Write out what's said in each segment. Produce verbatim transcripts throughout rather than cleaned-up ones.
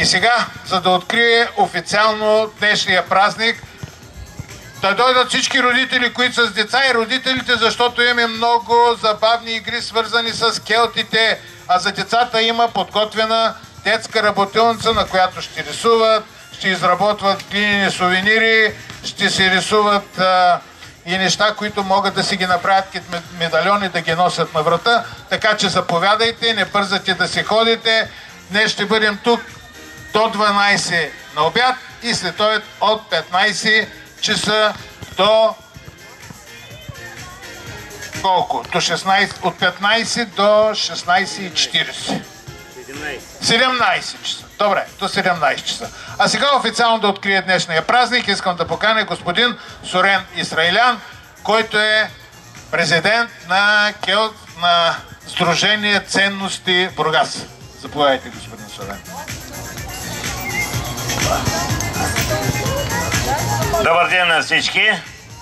сега, за да открие официално днешния празник, да дойдат всички родители, които са с деца, и родителите, защото имаме много забавни игри, свързани с келтите, а за децата има подготвена детска работилница, на която ще рисуват, ще изработват глинени сувенири, ще се рисуват а, и неща, които могат да си ги направят като медальони, да ги носят на врата. Така че заповядайте, не бързате да си ходите. Днес ще бъдем тук до дванайсет на обяд и след това от петнайсет часа до колко? До шестнайсет, от петнайсет до шестнайсет и четирийсет. седемнайсет часа. Добре, до седемнайсет часа. А сега официално да открие днешния празник. Искам да поканя господин Сурен Исраилян, който е президент на, Кел... на Сдружение Ценности Бургас. Заповядайте, господин Сурен. Добър ден на всички!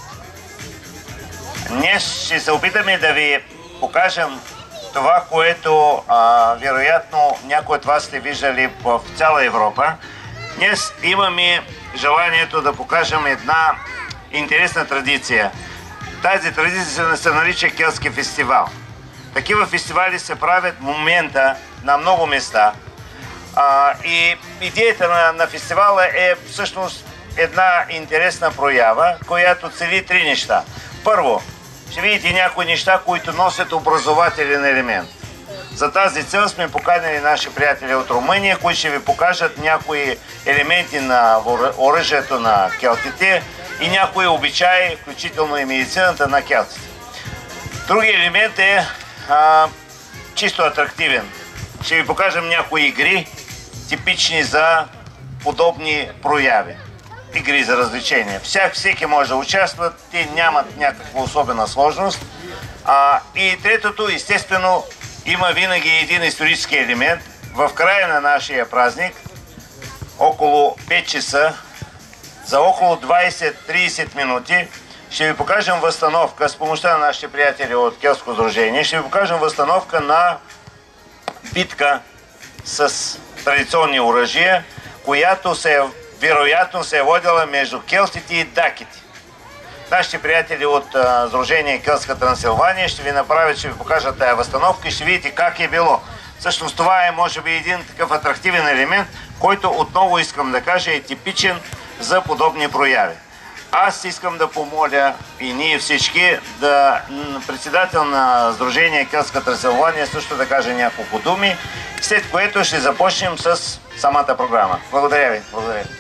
Днес ще се опитаме да ви покажем това, което а, вероятно някои от вас сте виждали в цяла Европа. Днес имаме желанието да покажем една интересна традиция. Тази традиция се нарича Келтски фестивал. Такива фестивали се правят в момента на много места. А, и идеята на, на фестивала е всъщност една интересна проява, която цели три неща. Първо, ще видите някои неща, които носят образователен елемент. За тази цел сме поканили наши приятели от Румъния, които ще ви покажат някои елементи на оръжието на келтите и някои обичаи, включително и медицината на келтите. Други елемент е а, чисто атрактивен. Ще ви покажем някои игри, типични за подобни прояви. Игри за развлечения. Всяк, всеки може да участва, те нямат някаква особена сложност. А, и третото, естествено, има винаги един исторически елемент. В края на нашия празник, около пет часа, за около двайсет-трийсет минути, ще ви покажем възстановка с помощта на нашите приятели от Келтско сдружение. Ще ви покажем възстановка на битка с традиционни оръжия, която се вероятно се е водила между келтите и даките. Нашите приятели от а, Сдружение Келтска Трансилвания ще ви направят, ще ви покажат тая възстановка и ще видите как е било. Всъщност това е, може би, един такъв атрактивен елемент, който отново искам да кажа е типичен за подобни прояви. Аз искам да помоля и ние всички да председател на Сдружение Келтска Трансилвания също да каже няколко думи, след което ще започнем с самата програма. Благодаря ви. Благодаря ви.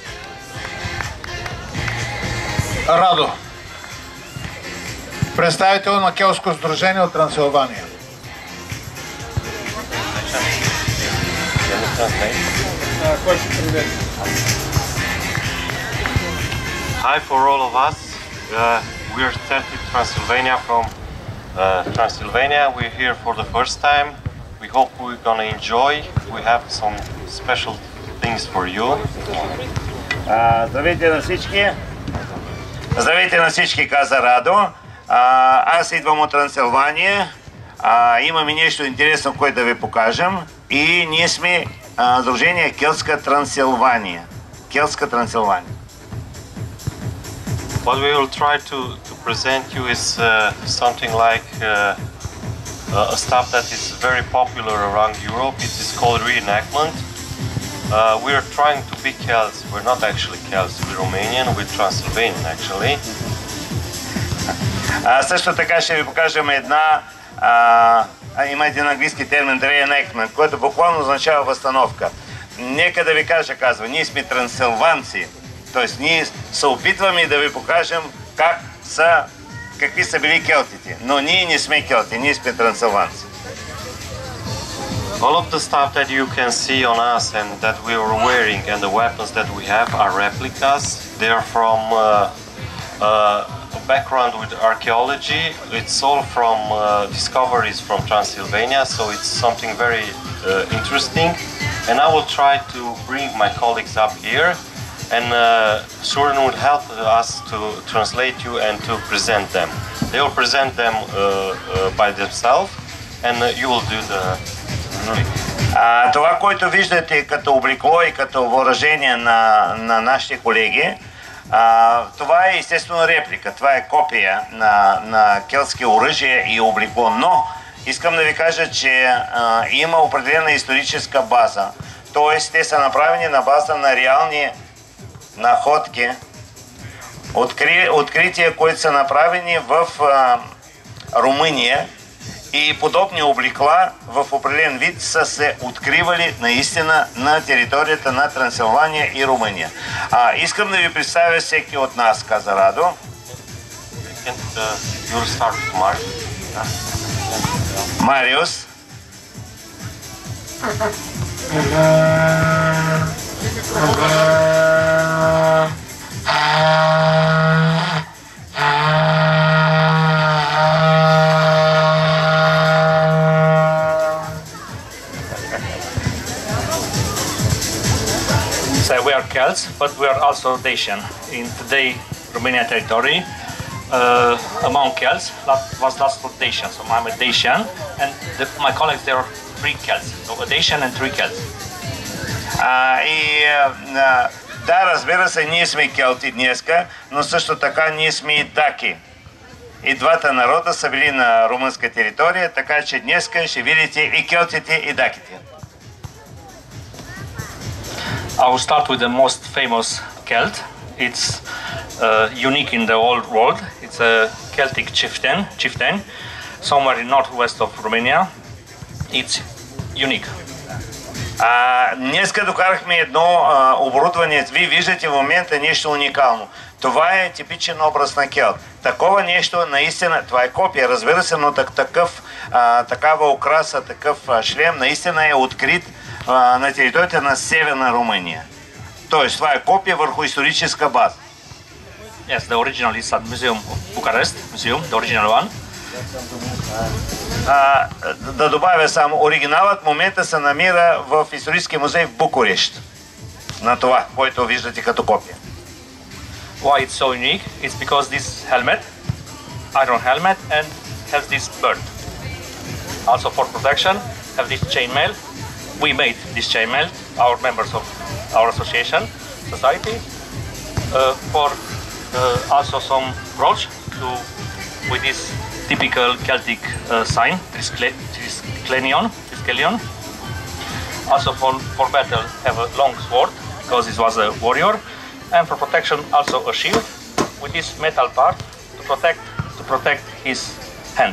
Радо, представител на Келтско сдружение от Трансилвания. Hi for all of us. Uh, we are Celtic Transylvania from uh, Transylvania. We're here for the first time. We hope we're gonna enjoy. We have some special things for you. Uh, здравейте на всички! Здравейте на всички, каза Радо. А, аз идвам от Трансилвания. А, имаме нещо интересно, което да ви покажем. И ние сме а, Сдружение Келтска Трансилвания. Келтска Трансилвания. What we will try to, to present you is uh, something like uh, a stuff that is very popular around Europe. It is called reenactment. Uh, we are trying to be Celts. We're not actually Celts. We're Romanian. We're Transylvanian, actually. А, също така ще ви покажем една, а, има един английски термин reenactment, който буквално означава възстановка. Нека да ви кажа, казва, ние сме трансилванци, т.е. ние се опитваме да ви покажем как са, какви са били келтите, но ние не сме келти, ние сме трансилванци. All of the stuff that you can see on us and that we are wearing and the weapons that we have are replicas. They are from uh, uh, a background with archaeology. It's all from uh, discoveries from Transylvania, so it's something very uh, interesting. And I will try to bring my colleagues up here, and uh, Søren will help us to translate you and to present them. They will present them uh, uh, by themselves, and uh, you will do the А, това, което виждате като облекло и като въоръжение на, на нашите колеги, а, това е естествено реплика. Това е копия на, на келтски оръжие и облекло. Но искам да ви кажа, че а, има определена историческа база. Тоест, те са направени на база на реални находки, откри, открития, които са направени в а, Румъния, и подобни облекла в определен вид са се откривали наистина на територията на Трансилвания и Румъния. А, искам да ви представя всеки от нас, каза Радо. Мариус. So we are Celts, but we are also Dacian. In today Romanian territory, uh, among Celts, that was last for Dacian. So I'm a Dacian, and the, my colleagues, there are three Celts. So a Dacian and three Celts. А, и а, да, разбира се, ние сме келти днеска, но също така ние сме и даки. И двата народа са били на румънска територия, така че днеска ще видите и келтите, и даките. I will start with the most famous Celt. It's uh, unique in the whole world. It's a Celtic chieftain, chieftain, somewhere in northwest of Romania. It's unique. А, днеска докарахме едно а, оборудване. Вие виждате в момента нещо уникално. Това е типичен образ на келт. Такова нещо наистина, това е копия, разбира се, но так, такъв, а, такава украса, такъв а, шлем наистина е открит а, на територията на Северна Румъния. Тоест, това е копия върху историческа база. Yes, the original is at Museum of Bucharest, Museum, the original one. А, да добавя само, оригиналът в момента се намира в историческия музей в Букурещ. На това, което виждате като копия. Why it's so unique? It's because this helmet, iron helmet, and has this bird. Also for protection, have this chainmail. We made this chainmail, our members of our association, society, uh, for uh, also some brooch to with this typical Celtic uh, sign, Triskelion. Triskelion. Also for, for battle have a long sword because this was a warrior, and for protection also a shield with this metal part to protect to protect his hand.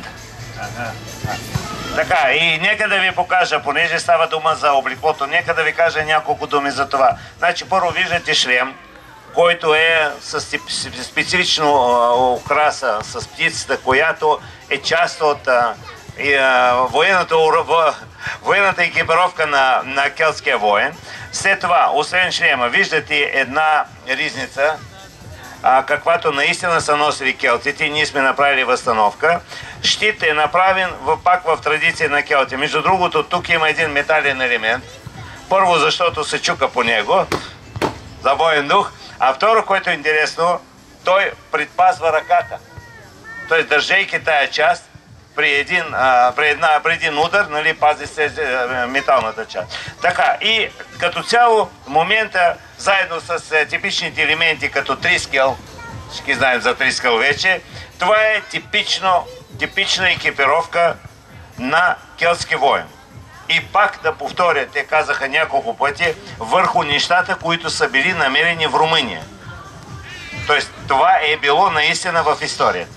Така, и нека да ви покажа, понеже става дума за облеклото, нека да ви кажа няколко думи за това. Значи, първо виждате шлем, който е с специфично украса, с птицата, която е част от а, и, а, военната, военната екипировка на, на келтския воен. След това, освен шлема, виждате една ризница, а, каквато наистина са носили келтите. Ние сме направили възстановка. Щит е направен в, пак в традиция на келти. Между другото, тук има един метален елемент. Първо, защото се чука по него, за воен дух. А второ, което е интересно, той предпазва ръката. Тоест, държейки тая част, при един, а, при една, при един удар, нали, пази се а, металната част. Така, и като цяло, в момента, заедно с а, типичните елементи, като трискел, всички знаем за трискел вече, това е типично, типична екипировка на келтски воен. И пак да повторя, те казаха няколко пъти, върху нещата, които са били намерени в Румъния. Тоест, това е било наистина в историята.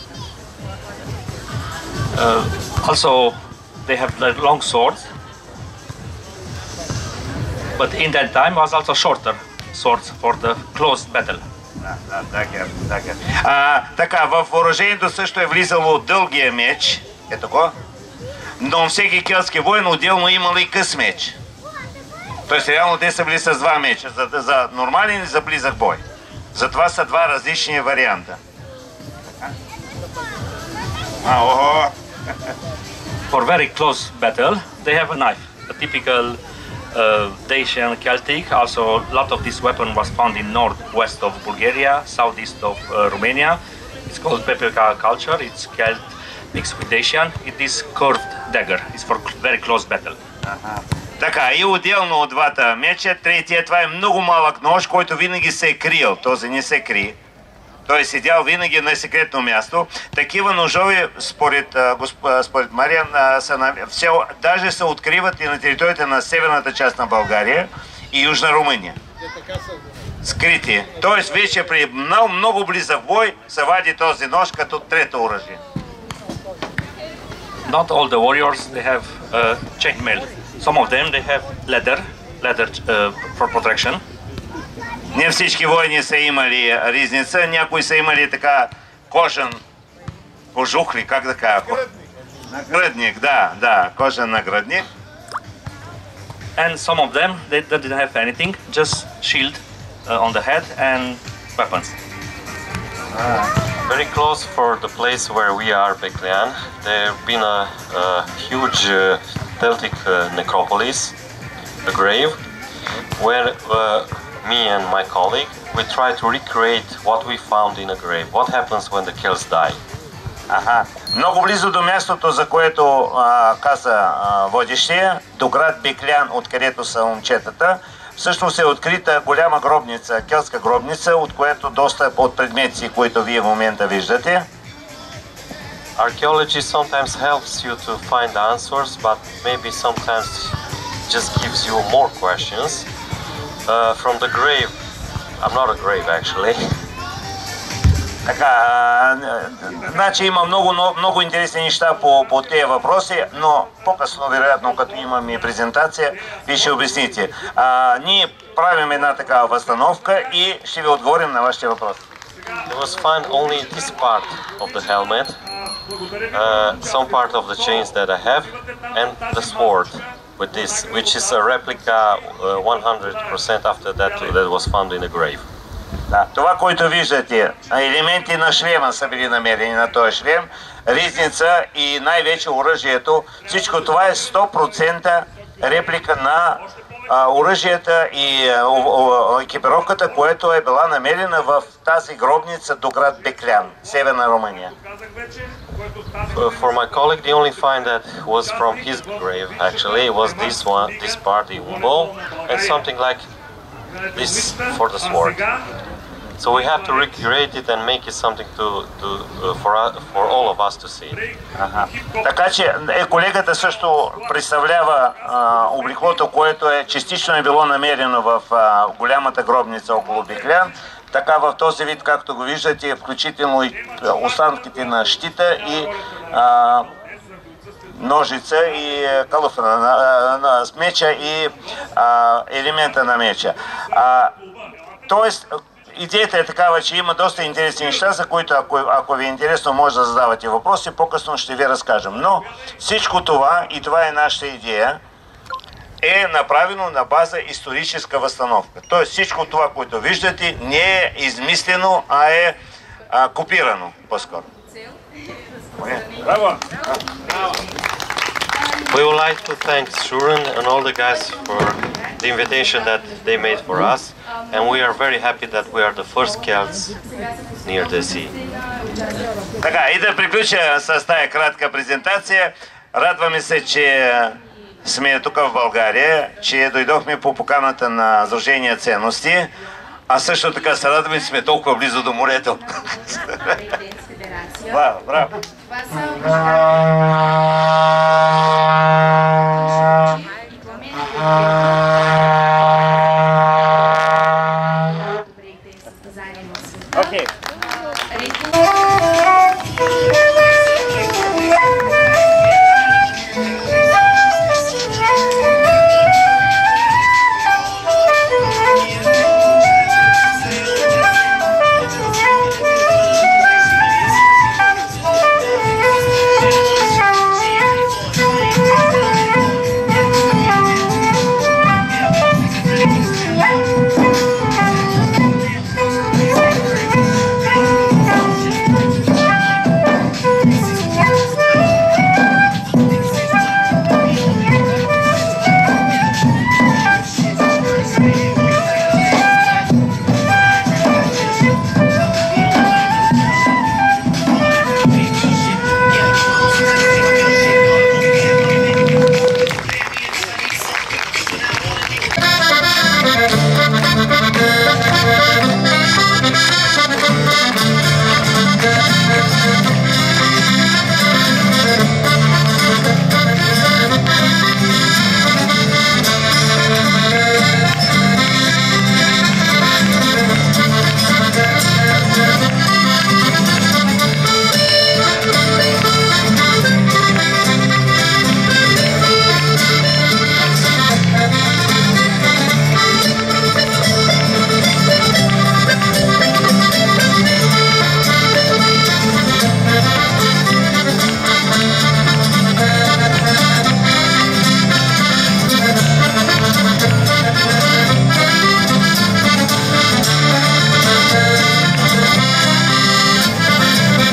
Uh, also, they have the long swords, but in that time was also shorter swords for the close battle. Да, да, така, така. А, така, в въоръжението също е влизало дългия меч, е тако, но всеки келтски воин отделно имал и къс меч. Тоест, реално те са били с два меча, за, за нормален и за близък бой. Затова са два различни варианта. А, ого! For very close battle, they have a knife, a typical uh, Dacian Celtic. Also, a lot of this weapon was found in northwest of Bulgaria, southeast of uh, Romania. It's called Pepeca culture. It's Celt mixed with Dacian. It is curved dagger. It's for very close battle. Ага. Така, и отделно от двата меча, третия, това е много малък нож, който винаги се е криел. Този не се крие. Той е седял винаги на секретно място. Такива ножове, според, според Мариан, са, все, даже се откриват и на територията на северната част на България и Южна Румъния. Скрити. Тоест вече при много, много близък бой се вади този нож като трето оръжие. Not all the warriors they have uh, chainmail. Some of them they have leather, leather uh, for protection. Не всички воини са имали ризница, някои са имали така кожен кожух ли, как да кажа? Нагръдник, да, да, кожен нагръдник. And some of them they, they didn't have anything, just shield uh, on the head and weapons. Ah. Very close for the place where we are, Beklean, there have been a, a huge uh, Celtic uh, necropolis, a grave, where uh, me and my colleague, we try to recreate what we found in a grave. What happens when the Celts die? Аха. Много близо до мястото, за което а, каза а, водещия, до град Беклян, откъдето са момчетата, всъщност е открита голяма гробница, келтска гробница, от което доста от предмети, които вие в момента виждате. Archaeology sometimes helps you to find answers, but maybe sometimes just gives you more questions. Uh, from the grave, I'm not a grave actually. Така, значи има много, много, много интересни неща по, по тези въпроси, но по-късно, вероятно, като имаме презентация, ви ще обясните. А, ние правим една такава възстановка и ще ви отговорим на вашите въпроси. It was found only this part of the helmet, uh, some part of the chains that I have, and the sword with this, which is a replica uh, one hundred percent after that that was found in the grave. Да, това, което виждате, елементи на шлема са били намерени на този шлем, ризница и най-вече оръжието, всичко това е сто процента реплика на а, оръжията и а, о, о, екипировката, което е била намерена в тази гробница до град Беклян, Северна Румъния. For my colleague, the only find that was from his grave actually was this one, this part, the umbel, and something like this for the sword. So we have to recreate it and make it something to, to uh, for uh, for all of us to see. Ага. Така че е, колегата също представлява а, облеклото, което е частично е било намерено в а, голямата гробница около Беклян. Така в този вид, както го виждате, включително и останките на щита и а, ножица и калъфа на, на, на меча и а, елемента на меча. А, тоест, идеята е такава, че има доста интересни неща, за които, ако, ако ви е интересно, може да задавате въпроси, по-късно ще ви разкажем. Но всичко това, и това е нашата идея, е направено на база историческа възстановка. Тоест всичко това, което виждате, не е измислено, а е а, копирано по-скоро. Браво! We would like to thank Shuren and all the guys for the invitation that they made for us, and we are very happy that we are the first Celts near the sea. Така, и да приключа с тая кратка презентация. Радваме се, че сме тук в България, че дойдохме по поканата на Сдружение Ценности, а също така се радваме, че сме толкова близо до морето. Браво, браво! Okay.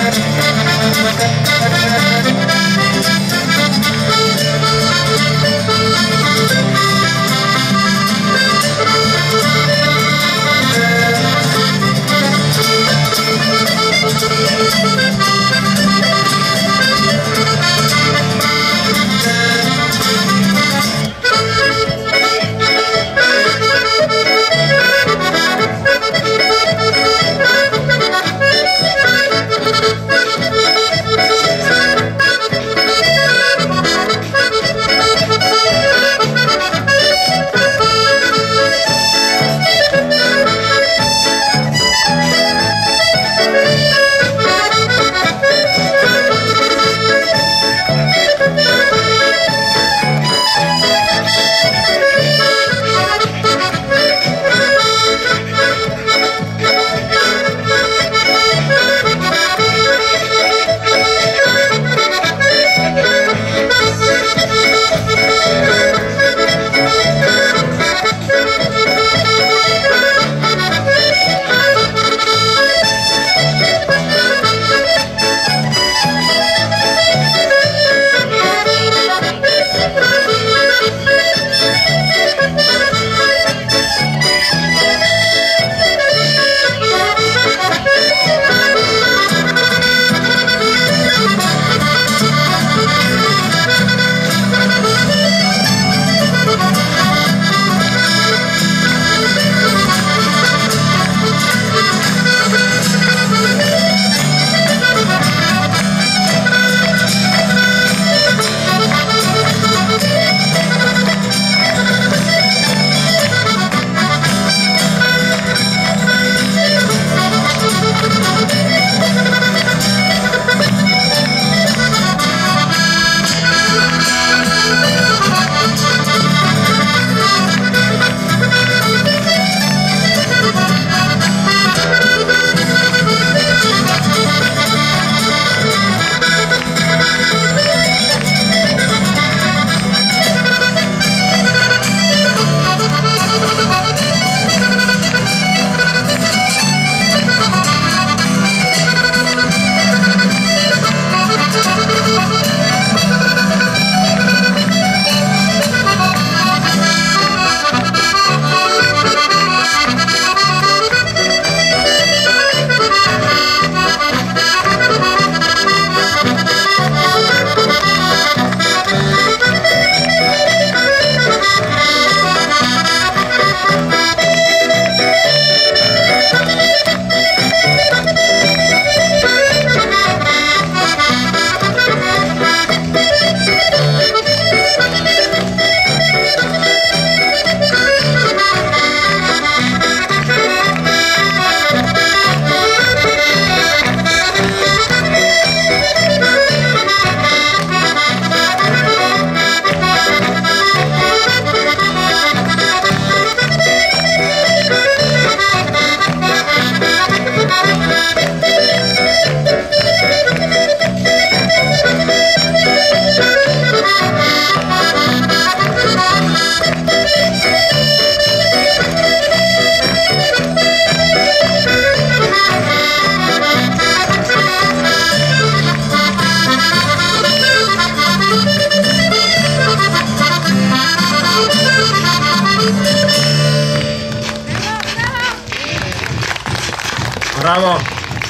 Браво!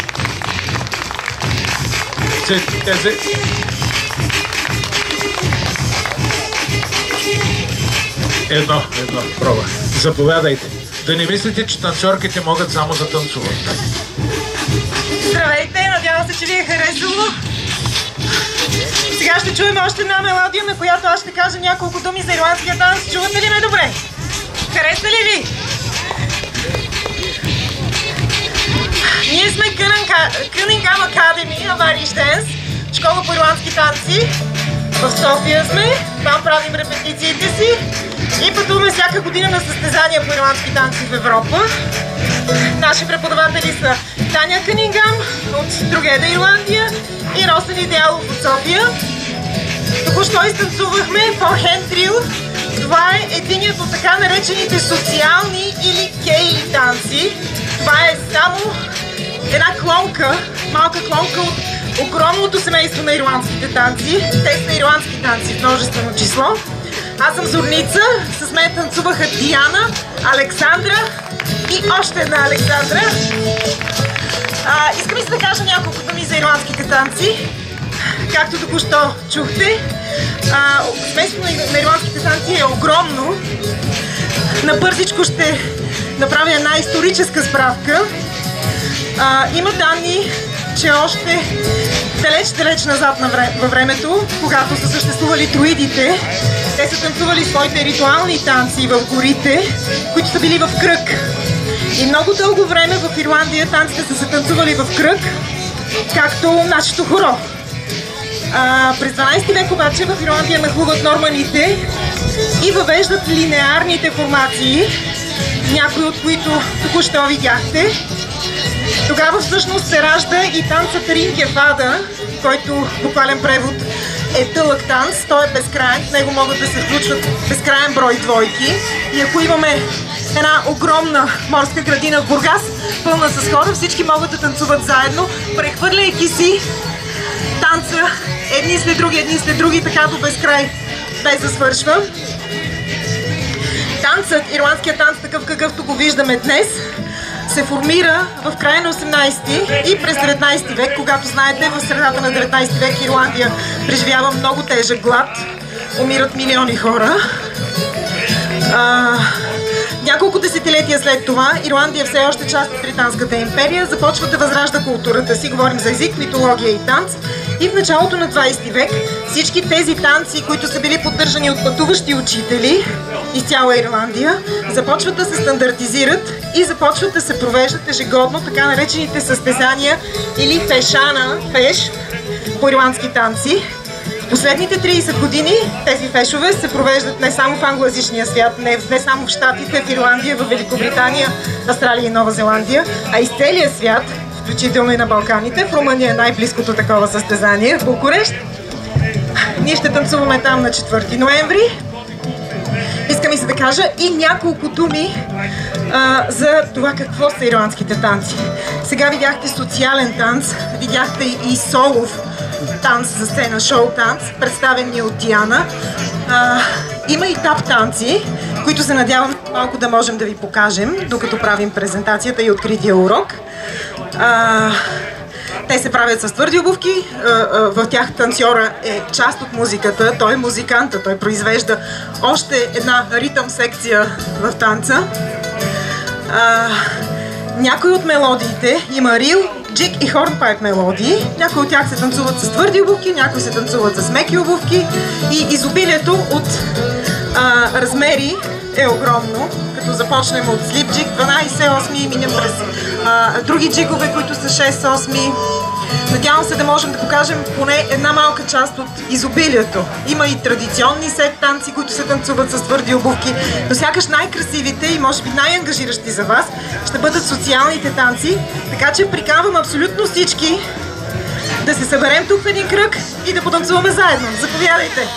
Тези... Едно, едно, проба. Заповядайте. Да не мислите, че танцорките могат само да танцуват. Здравейте, надявам се, че ви е харесало. Сега ще чуем още една мелодия, на която аз ще кажа няколко думи за ирландския танц. Чувате ли ме добре? Хареса ли ви? Ние сме Cunningham Academy of Irish Dance, школа по ирландски танци. В София сме, там правим репетициите си и пътуваме всяка година на състезания по ирландски танци в Европа. Наши преподаватели са Таня Кънингам от Другеда, Ирландия, и Росен Идеалов от София. Току-що изтанцувахме Forehand Drill. Това е единият от така наречените социални или кейли танци. Това е само една клонка, малка клонка от огромното семейство на ирландските танци. Те са ирландски танци в множествено число. Аз съм Зорница, с мен танцуваха Диана, Александра и още една Александра. А, искам и да кажа няколко думи за ирландските танци. Както току-що чухте, семейството на ирландските танци е огромно. Набързичко ще направя една историческа справка. А, има данни, че още далеч-далеч назад във времето, когато са съществували друидите, те са танцували своите ритуални танци в горите, които са били в кръг. И много дълго време в Ирландия танците са се танцували в кръг, както нашето хоро. А, през дванадесети век обаче в Ирландия нахлуват норманите и въвеждат линеарните формации, някои от които току-що видяхте. Тогава всъщност се ражда и танцът Ринкефада, който буквален превод е дълъг танц, той е безкрайен, в него могат да се включват безкрайен брой двойки. И ако имаме една огромна морска градина в Бургас, пълна с хора, всички могат да танцуват заедно, прехвърляйки си танца едни след други, едни след други, така до безкрай, без да свършва. Танцът, ирландският танц, такъв какъвто го виждаме днес, се формира в края на осемнадесети и през деветнадесети век, когато знаете, в средата на деветнадесети век Ирландия преживява много тежък глад, умират милиони хора. А, няколко десетилетия след това Ирландия все още част от Британската империя започва да възражда културата си, говорим за език, митология и танц. И в началото на двадесети век всички тези танци, които са били поддържани от пътуващи учители из цяла Ирландия, започват да се стандартизират и започват да се провеждат ежегодно така наречените състезания или фешана, феш, по ирландски танци. В последните тридесет години тези фешове се провеждат не само в англоязичния свят, не, не само в Щатите, в Ирландия, в Великобритания, Австралия и Нова Зеландия, а из целия свят, включително и на Балканите. В Румъния е най-близкото такова състезание, в Букурещ. Ние ще танцуваме там на четвърти ноември. Искам и се да кажа и няколко думи а, за това какво са ирландските танци. Сега видяхте социален танц, видяхте и солов танц за сцена, шоу танц, представен ни от Диана. А, има и тап танци, които се надявам малко да можем да ви покажем, докато правим презентацията и открития урок. А, те се правят с твърди обувки, в тях танцора е част от музиката, той е музиканта, той произвежда още една ритъм секция в танца. А, някои от мелодиите има рил, джик и хорнпайп мелодии, някои от тях се танцуват с твърди обувки, някои се танцуват с меки обувки и изобилието от а, размери е огромно, като започнем от слип джик дванадесет осми и минем през а, други джигове, които са шест осми. Надявам се да можем да покажем поне една малка част от изобилието. Има и традиционни сет танци, които се танцуват с твърди обувки, но сякаш най-красивите и може би най-ангажиращи за вас ще бъдат социалните танци, така че приканвам абсолютно всички да се съберем тук в един кръг и да потанцуваме заедно. Заповядайте!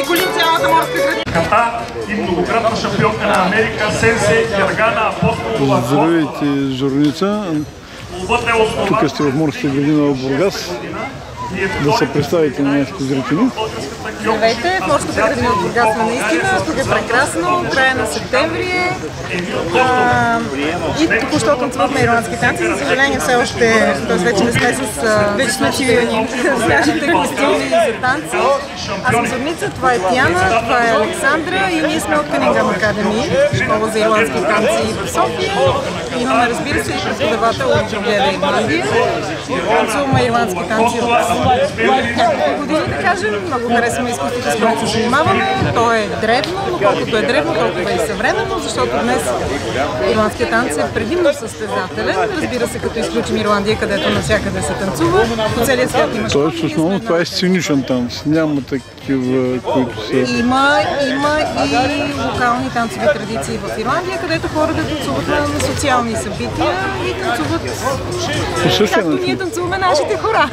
заобиколим цялата морска градина. Ката и многократна шампионка на Америка Сенсе Гергана Апостолова. Здравейте, Зорница. Тук сте в морската градина в Бургас. Да се представите на нашите зрители. Здравейте, в морската градина в Бургас сме наистина. Тук е прекрасно, края на септември е. А, и току-що танцувахме ирландски танци. За съжаление все още, т.е. вече не сме с... вече сме цивилни с нашите костюми за танци. Аз съм Зорница, това е Тиана, това е Александра и ние сме от Cunningham Academy, школа за ирландски танци в София. Имаме, разбира се, и преподавател от Джорджия, Ирландия. Танцуваме ирландски танци от няколко години, да кажем. Много харесваме изкуството, с което се занимаваме. То е древно, но колкото е древно, толкова и съвременно, защото днес ирландският танц е предимно състезателен. Разбира се, като изключим Ирландия, където навсякъде се танцува. По целия свят има школи. Тоест, основно това е сценичен танц. Няма такива, които са... Има, има и локални танцови традиции в Ирландия, където хората танцуват на социални събития и танцуват както ние танцуваме нашите хора.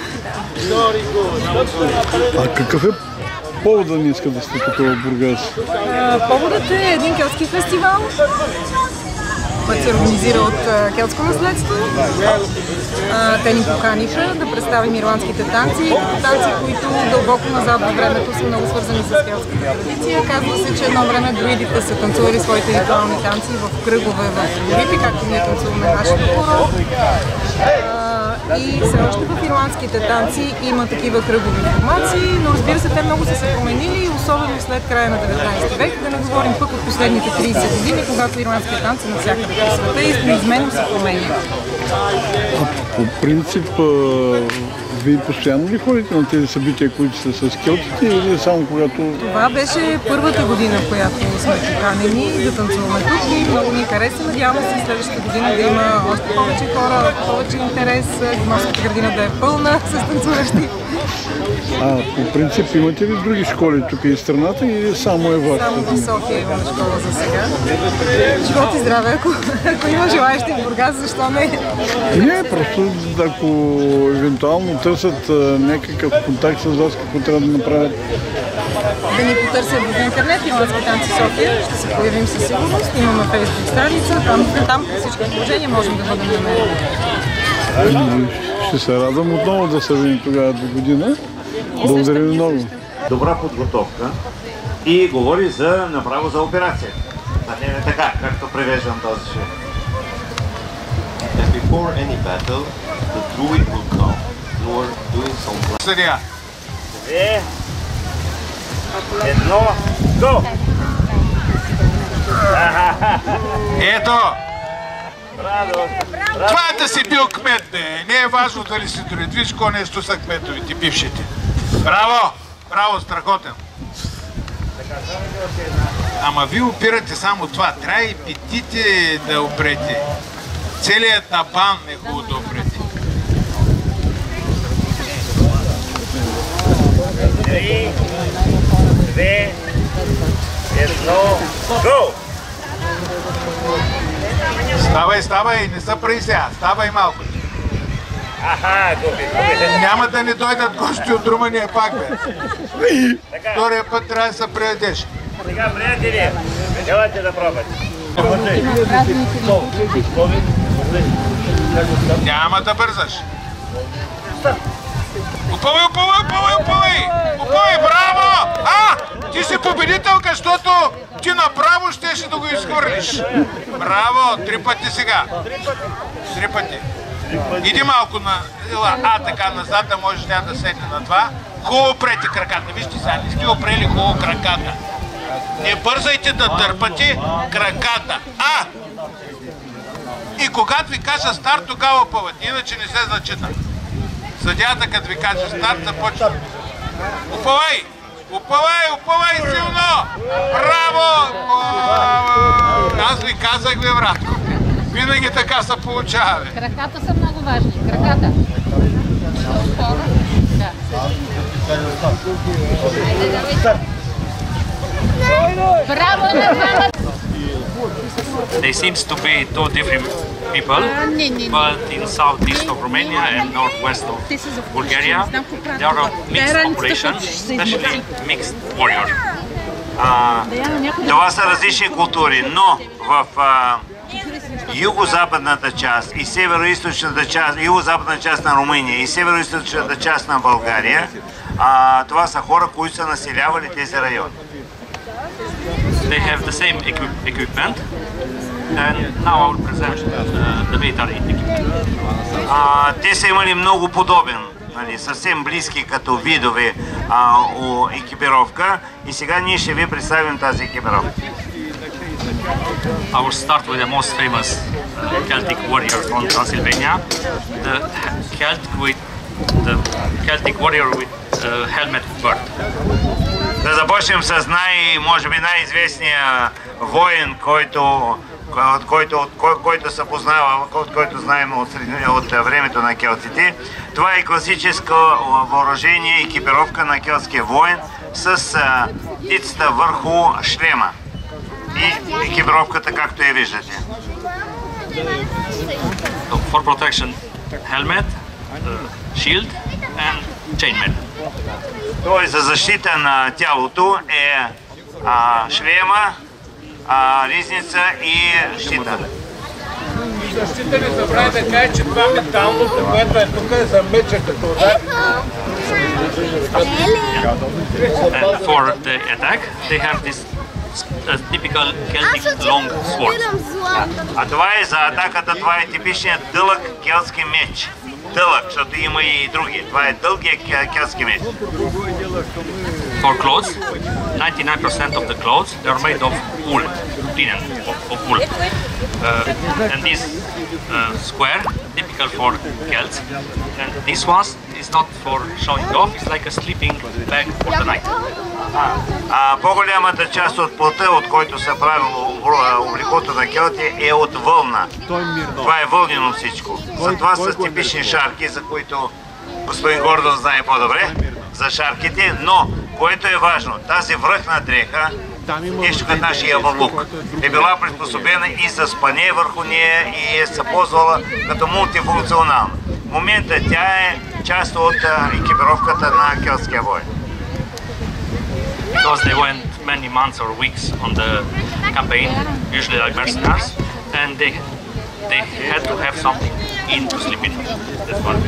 А какъв е поводът днес да сте тук в Бургас? Поводът е един келтски фестивал, който се организира от Келтско наследство. Те ни поканиха да представим ирландските танци, танци, които дълбоко назад във времето са много свързани с келтската традиция. Казва се, че едно време друидите са танцували своите ритуални танци в кръгове в горите, както ние танцуваме нашето хоро. И все още в ирландските танци има такива кръгови формации, но разбира се, те много са се променили, особено след края на деветнайсети век, да не говорим пък от последните трийсет години, когато ирландските танци навсякъде по света и неизменно се променят. А по принцип, вие постоянно ли ходите на тези събития, които са с келтите, или само когато... Това беше първата година, в която сме поканени да танцуваме тук и много ни хареса. Надяваме се следващата година да има още повече хора, повече интерес, морската градина да е пълна с танцуващи. А по принцип имате ли други школи тук и в страната или само е вашата? Само в София имаме школа за сега. Живот и здраве, ако, ако има желаещи в Бургас, защо не? Не, просто ако евентуално търсят някакъв контакт с вас, какво трябва да направят? Да ни потърсят в интернет, Ирландски танци София, ще се появим със сигурност. Имаме фейсбук страница, там, там всички положения можем да бъдем намерени. Ще се радвам отново да се видим тогава до година. Благодаря ви много. Добра подготовка и говори за направо за операция. А не така, както превеждам този шеф. And before any battle, the druid will come. You are doing some... Съдия. Две, едно, го! Ето! Браво! Това е да си бил кмет, бе. Не е важно дали си друид. Виж какво нещо са кметовите, бившите. Браво! Браво, страхотен. Ама вие опирате само това. Трябва и петите да опрете. Целият табан е хубаво да опрете. Три, две, едно, го! Ставай, ставай, не се прави сега. Ставай малко. Аха, губи, губи. Няма да ни дойдат гости от Румъния пак, бе. Втория път трябва да се приведеш. Сега, приятели, елате да пробвате. Няма да бързаш. Упавай, упавай, упавай, упавай! Упавай, браво! А! Ти си победителка, защото ти направо щеше да го изхвърлиш. Браво! Три пъти сега. Три пъти. Иди малко на... А, така, назад, да можеш тя да седне на това. Хубаво прете краката. Вижте сега, не сте опрели хубаво краката. Не бързайте да дърпате краката. А! И когато ви кажа старт, тогава пъвате. Иначе не се зачита. Съдията, като ви каже старт, започва. Упавай! Упавай! Упавай силно! Браво! Аз ви казах, бе, братко. Винаги така се получава, бе. Краката са много важни. Краката. Да. Браво на двамата! They seems to be two different people, but in southeast of Romania and northwest of Bulgaria, they are a mixed population, especially mixed warrior. А, това са различни култури, но в а, юго-западната част и северо-источната част, юго-западната част на Румъния и северо-источната част на България, а, това са хора, които са населявали тези райони. They have the same equi equipment, and now I will present uh, the military equipment. А, те са имали много подобен, нали, съвсем близки като видове а, у екипировка, и сега ние ще ви представим тази екипировка. I will start with the most famous uh, Celtic warrior from Transylvania, the Celt with the Celtic warrior with uh, helmet bird. Да започнем с най, може би най-известния воин, който, от който, от кой, който се познава, от който знаем от, от времето на келтите. Това е класическо въоръжение и екипировка на келтския воин с а, птицата върху шлема и екипировката, както я виждате. So for protection, helmet, uh, shield and chainmail. Той за защита на тялото е а, шлема, а, ризница и щита. Защита не забравя да каже, че това металното, което е тук, е за меча като удар. And for the attack, they have this uh, typical Celtic long sword. А това е за атаката, това е типичният дълъг келтски меч. Дълъг, защото има и други. Това е дългия келтски меч. For clothes, ninety-nine percent of the clothes they are made of wool, linen of, of wool. Uh, and this uh, square, typical for Celts, and this one is not for showing off. It's like a sleeping bag for the night. А по-голямата част от плътта, от който се правило облеклото на келти, е от вълна. Това е вълнено всичко. Затова са типични шарки, за които господин Гордон знае по-добре, за шарките, но което е важно, тази връхна дреха, нещо като нашия ябълук, е била приспособена и за спане върху нея и е се ползвала като мултифункционална. В момента тя е част от екипировката на келтския воин. Because they went many months or weeks on the campaign, usually like mercenaries, and they they had to have something in to sleep in. That's one.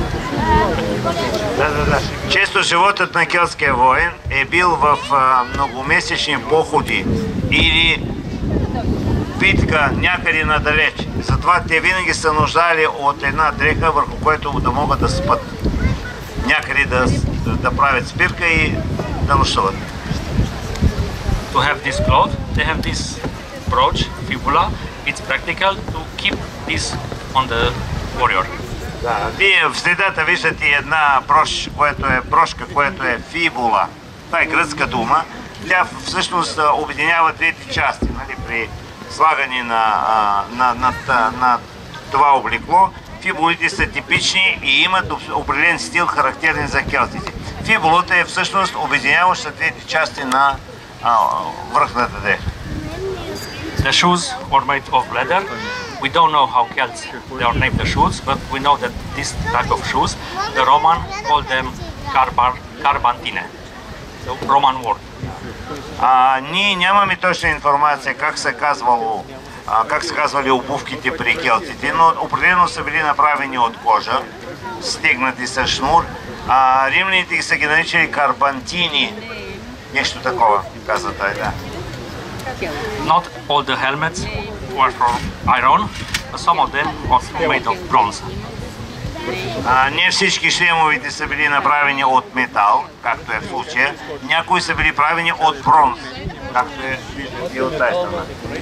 Да, да, да. Често животът на келтския воин е бил в а, многомесечни походи или битка някъде надалеч. Затова те винаги са нуждали от една дреха, върху което да могат да спят. Някъде да, да, да правят спирка и да нощуват. To have this cloth, they have this brooch, fibula. It's practical to keep this on the warrior. Да, вие в средата виждате една брош, което е брошка, което е фибула. Това е гръцка дума. Тя всъщност обединява двете части, нали, при слагане на, на, на, на, на това облекло. Фибулите са типични и имат определен стил, характерен за келтите. Фибулата е всъщност обединяваща двете части на а, връхната дреха. The shoes were made of leather. We don't know how Celts they are named the shoes, but we know that this type of shoes, the Roman called them carbar, carbantine, the Roman word. А, ние нямаме точна информация как се казвало, а, как се казвали обувките при келтите, но определено са били направени от кожа, стегнати с шнур. А римляните са ги наричали карбантини, нещо такова, казва той, да. Not all the helmets were from iron, but some of them were made of bronze. А, не всички шлемовите са били направени от метал, както е в случая. Някои са били правени от бронз, както е и от тази страна.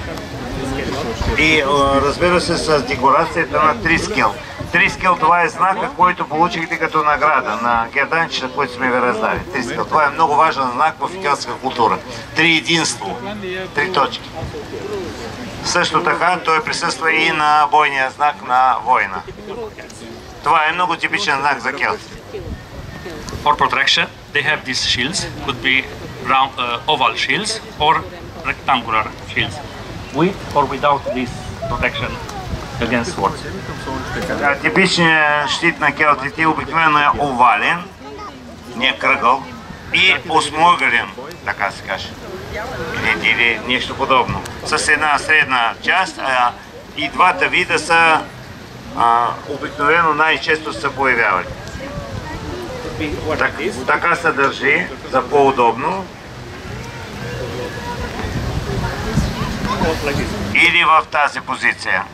И разбира се с декорацията на трискел. Трискел, това е знака, който получихте като награда на герданчета, които сме ви раздали. Трискел. Това е много важен знак в келтска култура. Три единство. Три точки. Също така той присъства и на бойния знак на война. Това е много типичен знак за келтите. For protection, they have these shields. Could be round, uh, oval shields or rectangular shields. with or without this protection against swords. Типичният щит на келтите обикновено е овален, не е кръгъл и осмоъгълен, така се каже. Или, или нещо подобно. С една средна част, а, и двата вида са а, обикновено най-често се появявали. Так, така се държи за по-удобно. Или в тази позиция.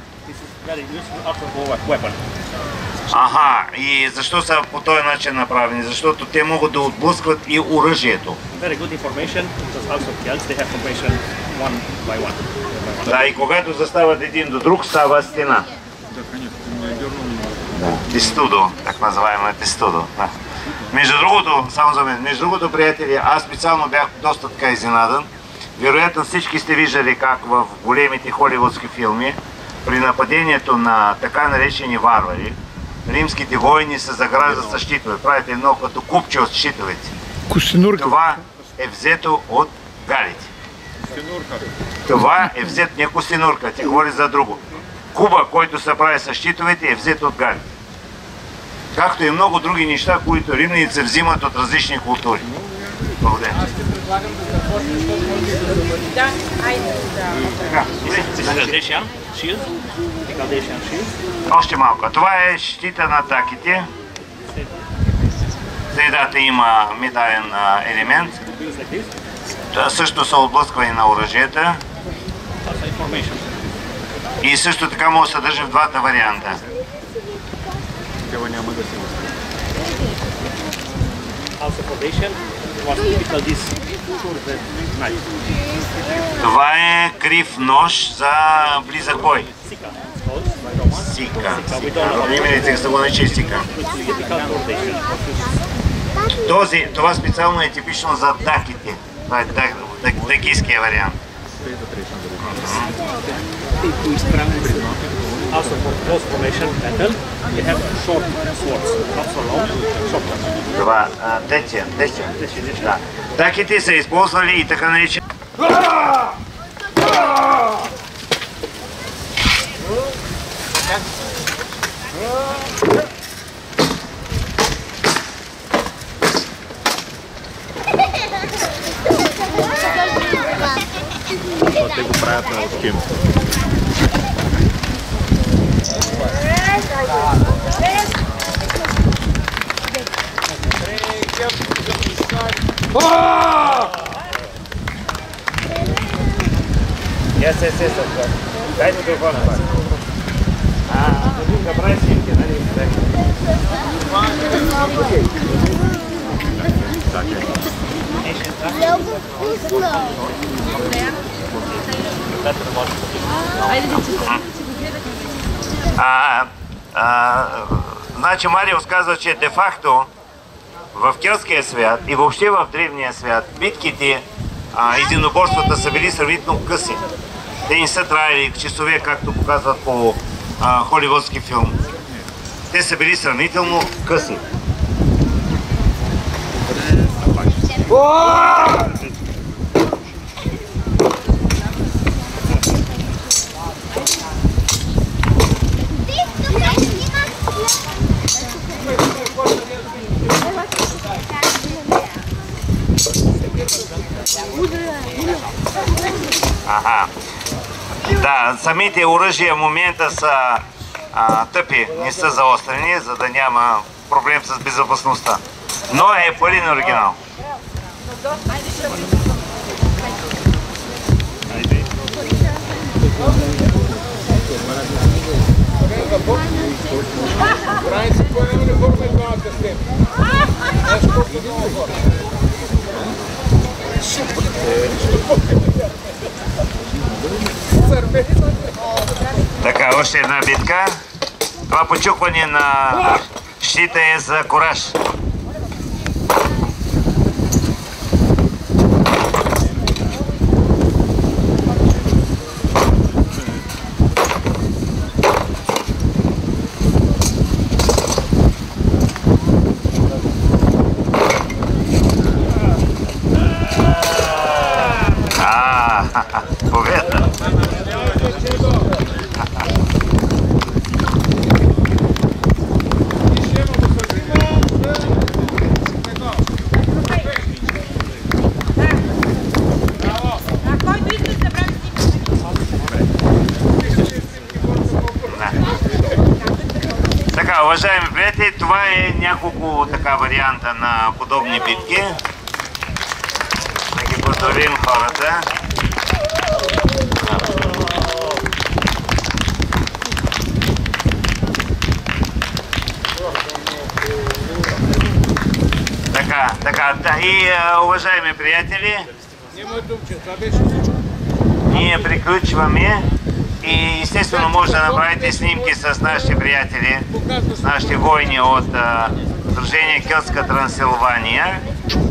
Аха, и защо са по този начин направени? Защото те могат да отблъскват и оръжието. Да, и когато застават един до друг, става стена. Тестудо, так называемое тестудо. Да. Между другото, само за мен, между другото, приятели, аз специално бях доста така изненадан. Вероятно всички сте виждали как в големите холивудски филми при нападението на така наречени варвари, римските воини се заграждат с щитове. Правите едно като купче от щитовете. Костенурка. Това е взето от галите. Това е взето, не костенурка, ти говори за друго. Куба, който се прави с щитовете, е взето от галите. Както и много други неща, които римляните взимат от различни култури. Благодаря. Още малко. Това е щита на атаките. Средата има медален елемент. Това също са отблъсквани на оръжията. И също така може да се държи в двата варианта. Това е крив нож за близък бой. Сика. Римляните са го наричали сика. Този, това специално е типично за даките. Това е дакийския вариант. Also for close formation battle, you have short swords, not so long, short ones. Това, тече, тече. Да. Даките са използвали и така наричани. Те го правят на отким. Yes, yes, yes, yes. Дай микрофон. А, да прави снимки, нали? Много вкусно. А, а, значи Мариус казва, че де-факто в келтския свят и въобще в древния свят битките, а, единоборствата са били сравнително къси. Те не са траили часове, както показват по а, холивудски филм. Те са били сравнително къси. Ага. Да, самите оръжия в момента са а, тъпи, не са заострени, за да няма проблем с безопасността. Но е пълен оригинал. Така, още една битка. Това почукване на щита е за кораж. А, победа! Така, уважаеми приятели, това е няколко така варианта на подобни битки. Да ги поздравим хората. Така, така, да, и а, уважаеми приятели, ние приключваме и естествено може да направите снимки с нашите приятели, с нашите войни от а, Сдружение Келтска Трансилвания.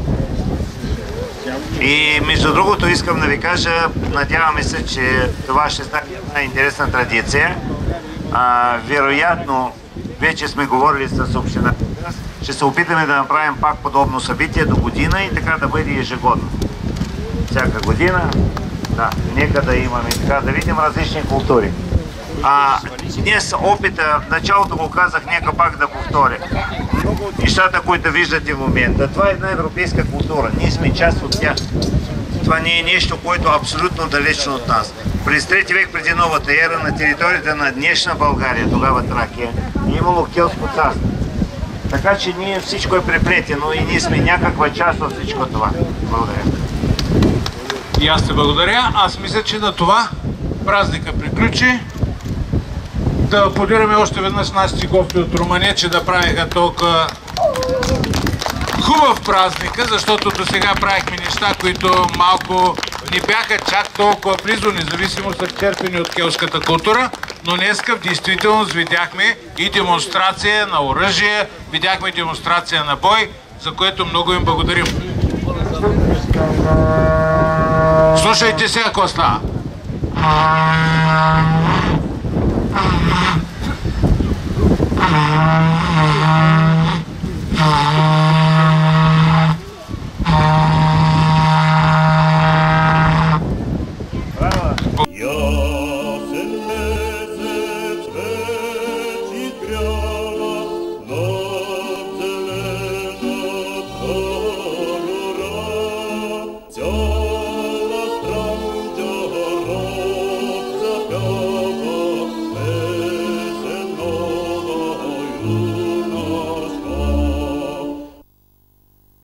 И между другото искам да ви кажа, надяваме се, че това ще стане една интересна традиция. А, вероятно, вече сме говорили с общината. Ще се опитаме да направим пак подобно събитие до година и така да бъде ежегодно. Всяка година, да, нека да имаме така, да видим различни култури. А днес опита, в началото го казах, нека пак да повторя. Нещата, които виждате в момента, това е една европейска култура. Ние сме част от тях. Това не е нещо, което е абсолютно далечно от нас. През трети век преди новата ера на територията на днешна България, тогава Тракия, е имало келтско царство. Така че ние всичко е преплетено и ние сме някаква част от всичко това. Благодаря. И аз те благодаря. Аз мисля, че на това празника приключи. Да аплодираме още веднъж нашите гости от Румъния, че да правиха толкова хубав празника, защото до сега правихме неща, които малко не бяха чак толкова близо, независимо са черпени от келтската култура, но днеска в действителност видяхме и демонстрация на оръжие, видяхме демонстрация на бой, за което много им благодарим. Слушайте сега, какво става. Ah